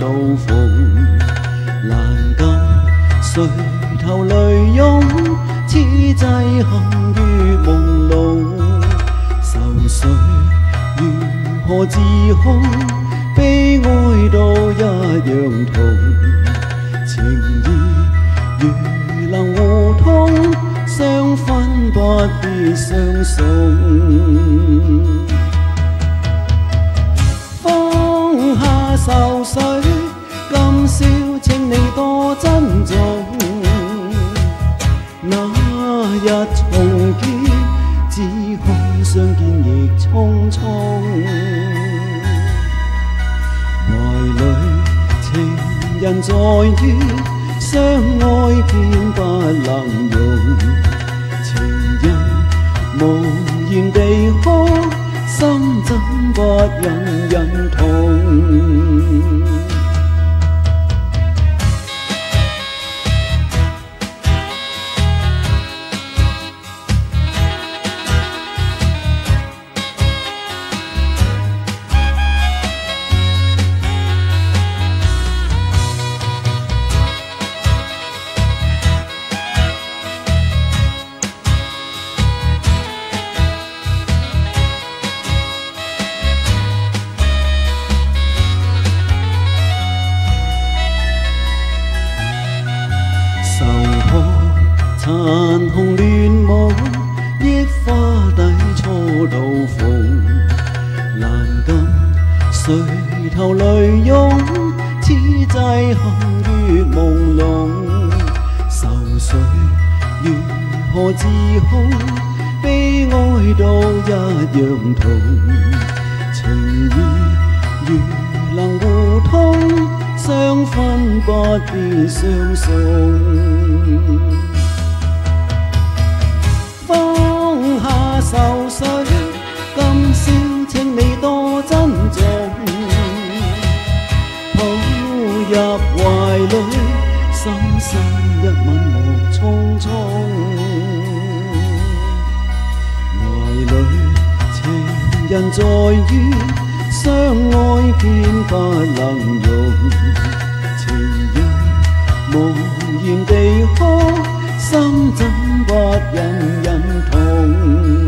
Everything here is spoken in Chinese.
道逢，難禁垂頭淚湧，此際陷於朦朧，愁緒如何自控？悲哀都一樣痛，情義如能互通，相分不必相送。放下愁緒，今宵請你多珍重。那日重見，只看相見亦匆匆。懷裏情人在於相愛偏不能容，情人無言地哭，心怎不忍忍痛？殘紅亂舞，憶花底初到逢，難禁垂頭淚湧，此際陷於朦朧，愁緒如何自控？悲哀都一樣痛，情義如能互通，相分不必相送。放下愁緒，今宵請你多珍重，抱入懷裏，深深一吻莫匆匆。懷裏情人在於相愛偏不能容，情人無言地哭，心怎不忍忍痛？